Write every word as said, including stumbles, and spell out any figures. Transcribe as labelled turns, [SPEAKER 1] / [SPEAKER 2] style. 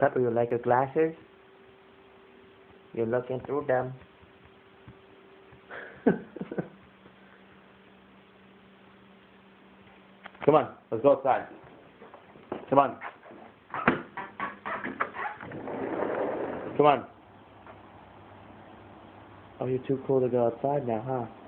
[SPEAKER 1] Pepper, you like your glasses? You're looking through them. Come on, let's go outside. Come on. Come on. Oh, you're too cool to go outside now, huh?